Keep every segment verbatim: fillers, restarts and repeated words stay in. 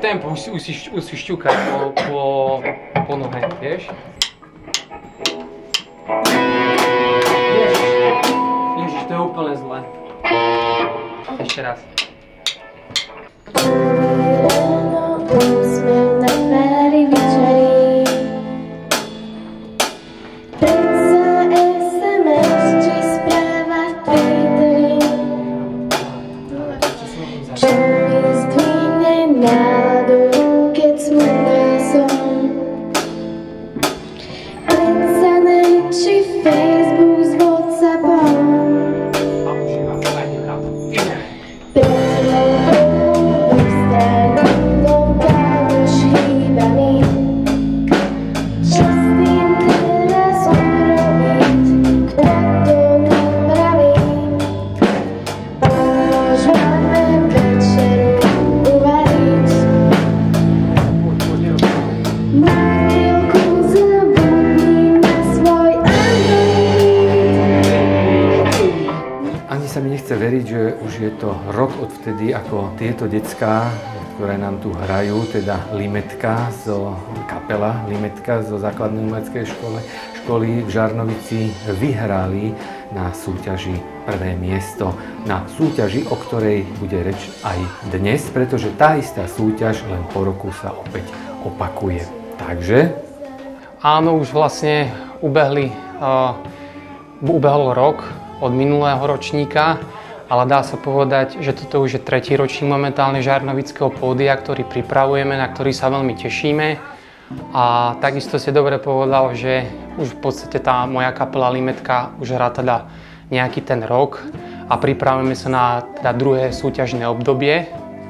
tempo, už si, už si, už si šťukaj po, po, po nohe, vieš? Ježiš, to je úplne zle. Ešte raz. Veriť, že už je to rok odvtedy, ako tieto decká, ktoré nám tu hrajú, teda Limetka, zo kapela Limetka zo základnej umeleckej školy, školy v Žarnovici vyhrali na súťaži prvé miesto. Na súťaži, o ktorej bude reč aj dnes, pretože tá istá súťaž len po roku sa opäť opakuje. Takže? Áno, už vlastne ubehli, uh, ubehol rok od minulého ročníka, ale dá sa povedať, že toto už je tretí ročník momentálne Žarnovického pódia, ktorý pripravujeme, na ktorý sa veľmi tešíme. A takisto si dobre povedal, že už v podstate tá moja kapela Limetka už hrá teda nejaký ten rok a pripravujeme sa na teda druhé súťažné obdobie.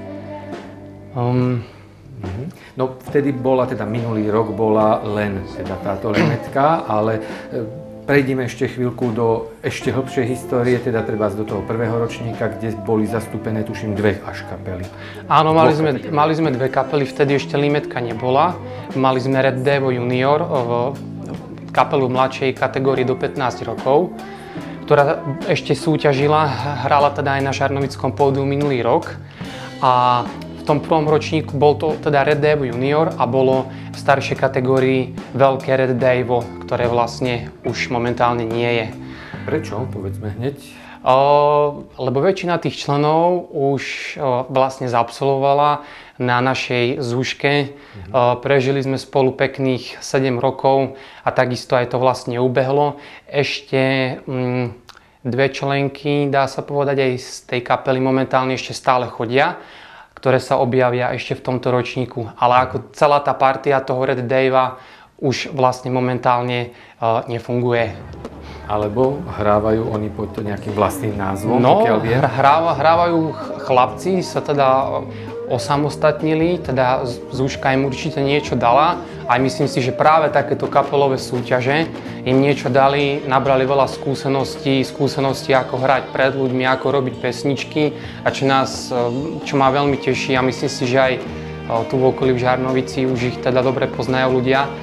Um, No vtedy bola, teda minulý rok bola len teda táto Limetka, ale prejdime ešte chvíľku do ešte hlbšej histórie, teda treba do toho prvého ročníka, kde boli zastúpené, tuším, dve až kapely. Áno, mali sme, mali sme dve kapely, vtedy ešte Limetka nebola. Mali sme Red Devo Junior, kapelu mladšej kategórie do pätnásť rokov, ktorá ešte súťažila, hrala teda aj na Žarnovickom pódiu minulý rok. A v tom prvom ročníku bol to teda Red Devo Junior a bolo v staršej kategórii veľké Red Devo, ktoré vlastne už momentálne nie je. Prečo? Povedzme hneď. O, lebo väčšina tých členov už o, vlastne zaabsolvovala na našej zúške. Mhm. O, prežili sme spolu pekných sedem rokov a takisto aj to vlastne ubehlo. Ešte mm, dve členky, dá sa povedať, aj z tej kapely momentálne ešte stále chodia, ktoré sa objavia ešte v tomto ročníku. Ale ako celá tá partia toho Red Davea už vlastne momentálne uh, nefunguje. Alebo hrávajú oni pod nejakým vlastným názvom, no, pokiaľ viem? Hráva, hrávajú chlapci, sa teda osamostatnili, teda Zúška im určite niečo dala. A myslím si, že práve takéto kapelové súťaže im niečo dali, nabrali veľa skúseností, skúseností ako hrať pred ľuďmi, ako robiť pesničky a čo nás, čo ma veľmi teší a myslím si, že aj tu v okolí v Žarnovici už ich teda dobre poznajú ľudia,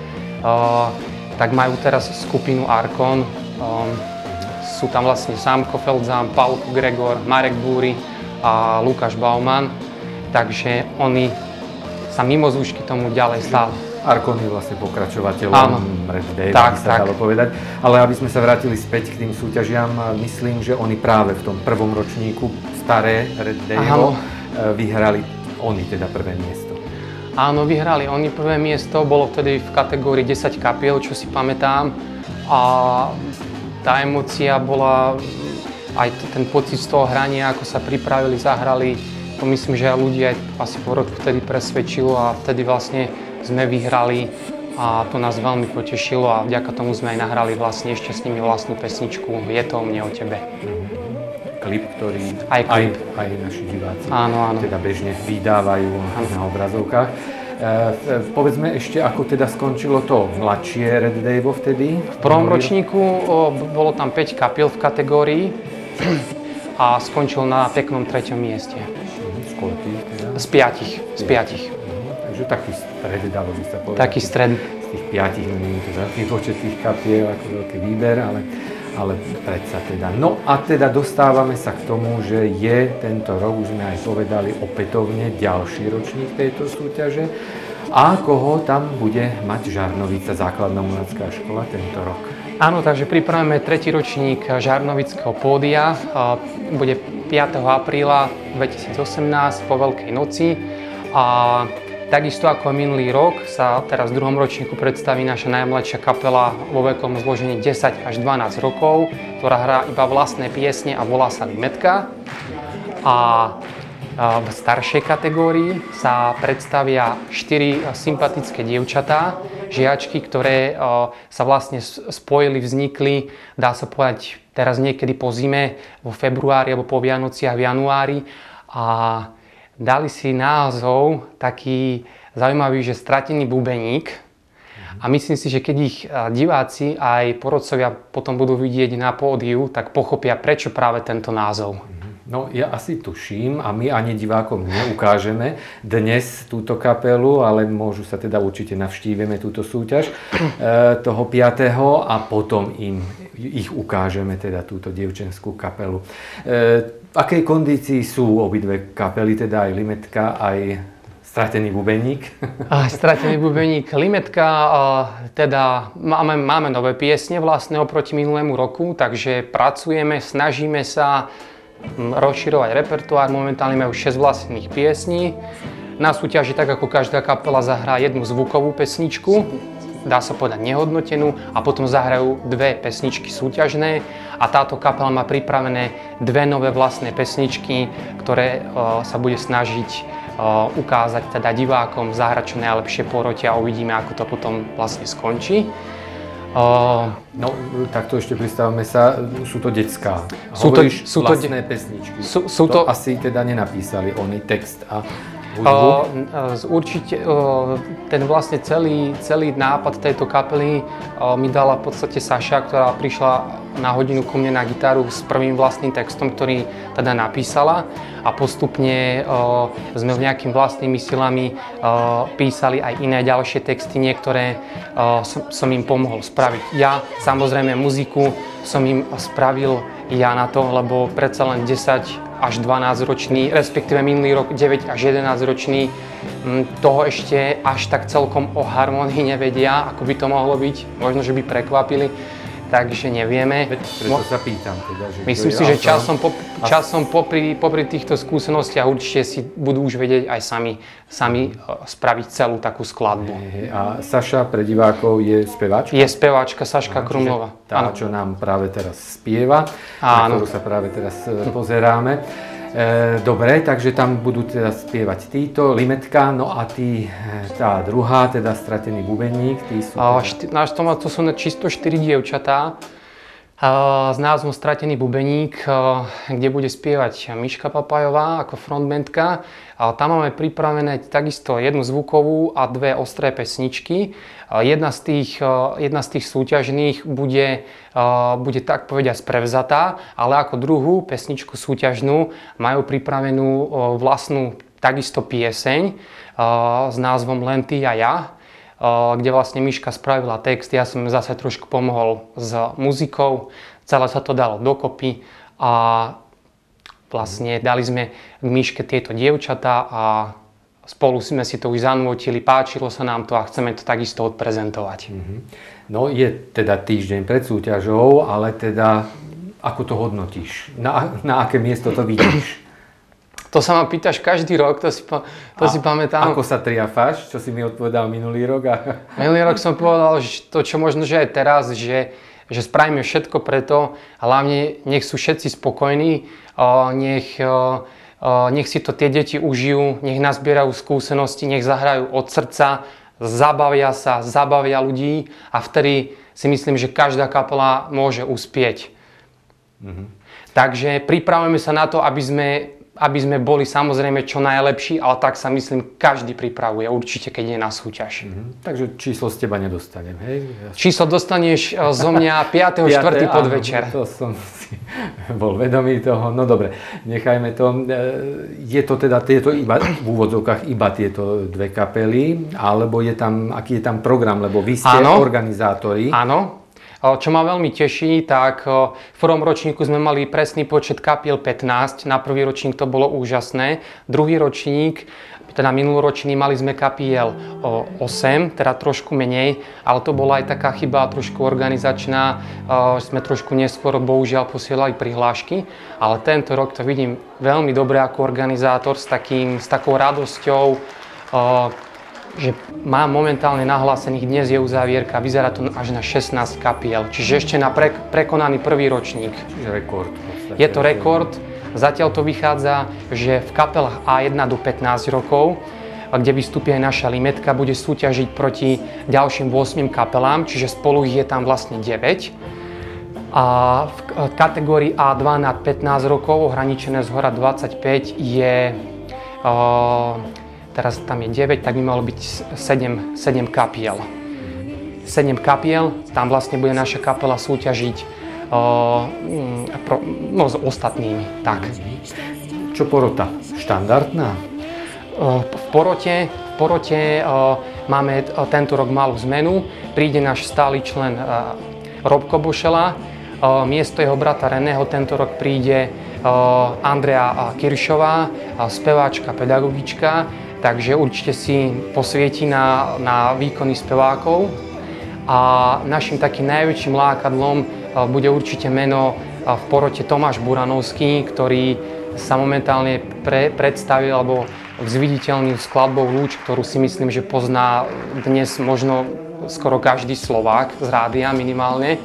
tak majú teraz skupinu Arkon. Sú tam vlastne Sámko Feldzám, Paul Gregor, Marek Búry a Lukáš Bauman. Takže oni sa mimo Zúšky tomu ďalej stále. Arkon je vlastne pokračovateľom Red Davea, by sa dalo povedať. Ale aby sme sa vrátili späť k tým súťažiam, myslím, že oni práve v tom prvom ročníku staré Red Daveo vyhrali oni teda prvé miesto. Áno, vyhrali oni prvé miesto, bolo vtedy v kategórii desať kapiel, čo si pamätám. A tá emócia bola, aj ten pocit z toho hrania, ako sa pripravili, zahrali. To myslím, že aj ľudia asi po roku vtedy presvedčilo a vtedy vlastne sme vyhrali a to nás veľmi potešilo a vďaka tomu sme aj nahrali vlastne ešte s nimi vlastnú pesničku Je to o mne, o tebe. Klip, ktorý aj, klip. aj, aj naši diváci áno, áno. teda bežne vydávajú áno. na obrazovkách. E, povedzme ešte, ako teda skončilo to mladšie Red Devo vtedy? V prvom ročníku o, bolo tam päť kapiel v kategórii a skončil na peknom treťom mieste. Z koľkých teda? Z piatich. Z piatich. Uh-huh. Takže taký stred, dalo by sa povedať. Taký stred. Z tých piatich, neviem to za tých počet tých kapiel, ako veľký výber, ale ale predsa teda. No a teda dostávame sa k tomu, že je tento rok, už sme aj povedali opätovne, ďalší ročník tejto súťaže. A koho tam bude mať Žarnovica, základná umelecká škola tento rok? Áno, takže pripravíme tretí ročník Žarnovického pódia. Bude piateho apríla dvetisícosemnásť po Veľkej noci. A takisto ako minulý rok sa teraz v druhom ročníku predstaví naša najmladšia kapela vo vekovom zložení desať až dvanásť rokov, ktorá hrá iba vlastné piesne a volá sa Limetka. A v staršej kategórii sa predstavia štyri sympatické dievčatá, žiačky, ktoré sa vlastne spojili, vznikli, dá sa povedať, teraz niekedy po zime, vo februári alebo po Vianociach v januári. A dali si názov taký zaujímavý, že Stratený bubeník. A myslím si, že keď ich diváci aj porodcovia potom budú vidieť na pódiu, tak pochopia, prečo práve tento názov. No ja asi tuším a my ani divákom neukážeme dnes túto kapelu, ale môžu sa teda určite navštívime túto súťaž e, toho piateho a potom im ich ukážeme, teda túto dievčenskú kapelu. E, v akej kondícii sú obidve kapely, teda aj Limetka, aj Stratený bubeník? Stratený bubeník, Limetka, teda máme, máme nové piesne vlastne oproti minulému roku, takže pracujeme, snažíme sa rozširovať repertoár, momentálne majú šesť vlastných piesní. Na súťaži, tak ako každá kapela, zahrá jednu zvukovú pesničku, dá sa povedať nehodnotenú, a potom zahrajú dve pesničky súťažné a táto kapela má pripravené dve nové vlastné pesničky, ktoré uh, sa bude snažiť uh, ukázať teda divákom, zahrať čo najlepšie porote a uvidíme, ako to potom vlastne skončí. Uh, no, takto ešte predstavme sa, sú to decká. Sú to, Hovoríš sú to vlastné pesničky. Sú, sú to, to asi teda nenapísali oni text a hudbu? Uh, určite uh, ten vlastne celý, celý nápad tejto kapely uh, mi dala v podstate Saša, ktorá prišla na hodinu ku mne na gitaru s prvým vlastným textom, ktorý teda napísala, a postupne uh, sme s nejakými vlastnými silami uh, písali aj iné ďalšie texty, niektoré uh, som, som im pomohol spraviť ja. Samozrejme muziku som im spravil ja na to, lebo predsa len desať až dvanásť ročný, respektíve minulý rok deväť až jedenásť ročný, toho ešte až tak celkom o harmonii nevedia, ako by to mohlo byť. Možno, že by prekvapili, takže nevieme. Preto sa pýtam teda, že myslím si, že časom, po, časom popri, popri týchto skúsenostiach určite si budú už vedieť aj sami, sami spraviť celú takú skladbu. A Saša pre divákov je speváčka? Je speváčka Saška Krumlová. Tá, ano. Čo nám práve teraz spieva, áno, na ktorú sa práve teraz pozeráme. E, dobre, takže tam budú teda spievať títo, Limetka, no a tí, tá druhá, teda Stratený bubeník, tí sú... Teda... Šty, náš to, to sú čisto štyri dievčatá s názvom Stratený bubeník, kde bude spievať Miška Papajová ako frontmanka. Tam máme pripravené takisto jednu zvukovú a dve ostré pesničky. Jedna z tých, jedna z tých súťažných bude, bude tak povediať prevzatá, ale ako druhú pesničku súťažnú majú pripravenú vlastnú takisto pieseň s názvom Len ty a ja, kde vlastne Miška spravila text, ja som zase trošku pomohol s muzikou, celé sa to dalo dokopy a vlastne dali sme k Miške tieto dievčatá a spolu sme si to už zanútili, páčilo sa nám to a chceme to takisto odprezentovať. Mm-hmm. No je teda týždeň pred súťažou, ale teda ako to hodnotíš? Na, na aké miesto to vidíš? To sa ma pýtaš každý rok, to si, to si pamätám. Ako sa triafáš? Čo si mi odpovedal minulý rok? A... Minulý rok som povedal, že to, čo možno, že aj teraz, že, že spravíme všetko preto, a hlavne nech sú všetci spokojní, nech, nech si to tie deti užijú, nech nazbierajú skúsenosti, nech zahrajú od srdca, zabavia sa, zabavia ľudí a vtedy si myslím, že každá kapela môže uspieť. Mhm. Takže pripravujeme sa na to, aby sme aby sme boli samozrejme čo najlepší, ale tak sa myslím, každý pripravuje určite, keď je na súťaž. Mm-hmm. Takže číslo z teba nedostanem, hej? Číslo dostaneš zo mňa piateho štvrtého podvečer. To som si bol vedomý toho. No dobre, nechajme to. Je to teda tieto iba, v úvodzovkách iba tieto dve kapely, alebo je tam, aký je tam program, lebo vy ste áno, organizátori. Áno. Čo ma veľmi teší, tak v prvom ročníku sme mali presný počet kapiel pätnásť, na prvý ročník to bolo úžasné. Druhý ročník, teda minuloročný, mali sme kapiel osem, teda trošku menej, ale to bola aj taká chyba trošku organizačná, sme trošku neskôr bohužiaľ posielali prihlášky, ale tento rok to vidím veľmi dobre ako organizátor s, takým, s takou radosťou, že mám momentálne nahlásených, dnes je uzávierka, vyzerá to až na šestnásť kapiel, čiže ešte na pre, prekonaný prvý ročník. Čiže rekord. Je to rekord, zatiaľ to vychádza, že v kapelách á jeden do pätnásť rokov, kde vystupí aj naša Limetka, bude súťažiť proti ďalším ôsmim kapelám, čiže spolu ich je tam vlastne deväť. A v kategórii á dva nad pätnásť rokov, ohraničené zhora dvadsaťpäť, je uh, teraz tam je deväť, tak by malo byť sedem, sedem kapiel. sedem kapiel, tam vlastne bude naša kapela súťažiť uh, pro, no, s ostatnými. Tak. Čo porota? Štandardná? Uh, v porote, v porote uh, máme tento rok malú zmenu. Príde náš stály člen uh, Robko Bošela. Uh, miesto jeho brata Reného tento rok príde uh, Andrea Kiršová, uh, speváčka, pedagogička. Takže určite si posvieti na, na výkony spevákov. A našim takým najväčším lákadlom bude určite meno v porote Tomáš Buranovský, ktorý sa momentálne pre, predstavil alebo zviditeľnil skladbou Lúč, ktorú si myslím, že pozná dnes možno skoro každý Slovák z rádia minimálne.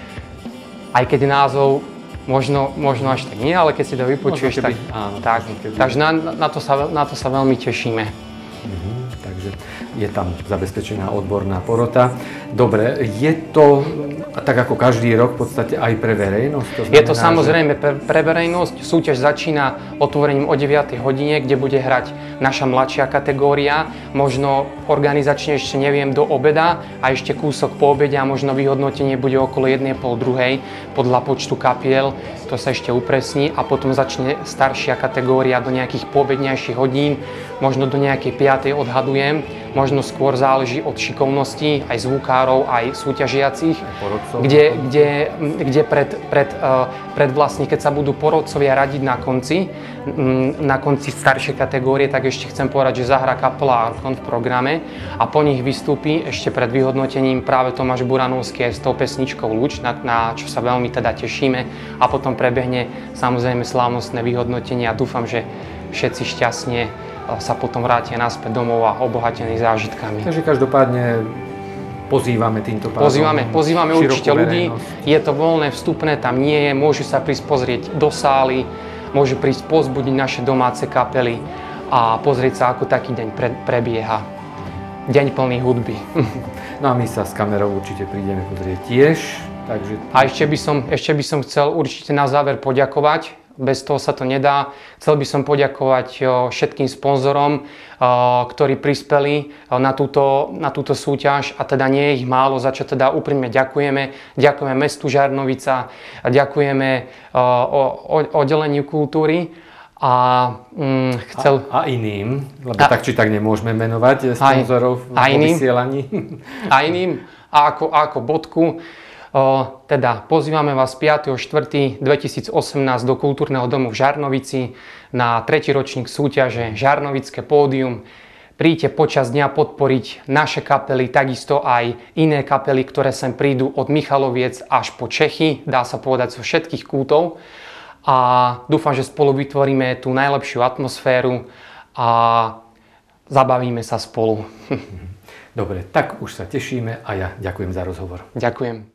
Aj keď názov možno, možno až tak nie, ale keď si to vypočuješ, tak, áno, tak, takže na, na, to sa, na to sa veľmi tešíme. Mhm, takže je tam zabezpečená odborná porota. Dobre, je to tak ako každý rok v podstate aj pre verejnosť? To znamená, je to samozrejme pre, pre verejnosť. Súťaž začína otvorením o deviatej hodine, kde bude hrať naša mladšia kategória. Možno organizačne ešte neviem do obeda a ešte kúsok po obede a možno vyhodnotenie bude okolo jednej pol druhej podľa počtu kapiel. To sa ešte upresní a potom začne staršia kategória do nejakých poobednejších hodín, možno do nejakej piatej odhadujem. Možno skôr záleží od šikovnosti aj zvukárov, aj súťažiacich, kde, kde, kde pred, pred, pred vlastne, keď sa budú porodcovia radiť na konci, na konci staršej kategórie, tak ešte chcem povedať, že zahrá kapela Arkon v programe a po nich vystúpi ešte pred vyhodnotením práve Tomáš Buranovský aj s tou pesničkou Lúč, na, na čo sa veľmi teda tešíme a potom prebehne samozrejme slávnostné vyhodnotenie a dúfam, že všetci šťastne sa potom vrátia naspäť domov a obohatení zážitkami. Takže každopádne pozývame týmto pádom Pozývame, pozývame určite ľudí, je to voľné, vstupné, tam nie je, môžu sa prísť pozrieť do sály, môžu prísť pozbudiť naše domáce kapely a pozrieť sa, ako taký deň pre, prebieha. Deň plný hudby. No a my sa s kamerou určite prídeme pozrieť tiež. Takže... A ešte by som, ešte by som chcel určite na záver poďakovať. Bez toho sa to nedá. Chcel by som poďakovať všetkým sponzorom, ktorí prispeli na túto, na túto súťaž a teda nie je ich málo, za čo teda úprimne ďakujeme. Ďakujeme mestu Žarnovica, ďakujeme oddeleniu kultúry a mm, chcel... A, a iným, lebo a, tak či tak nemôžeme menovať sponzorov aj, vo vysielaní. A iným, a ako, a ako bodku. O, teda pozývame vás piateho štvrtého dvetisícosemnásť do Kultúrneho domu v Žarnovici na tretí ročník súťaže Žarnovické pódium. Príďte počas dňa podporiť naše kapely, takisto aj iné kapely, ktoré sem prídu od Michaloviec až po Čechy, dá sa povedať zo všetkých kútov. A dúfam, že spolu vytvoríme tú najlepšiu atmosféru a zabavíme sa spolu. Dobre, tak už sa tešíme a ja ďakujem za rozhovor. Ďakujem.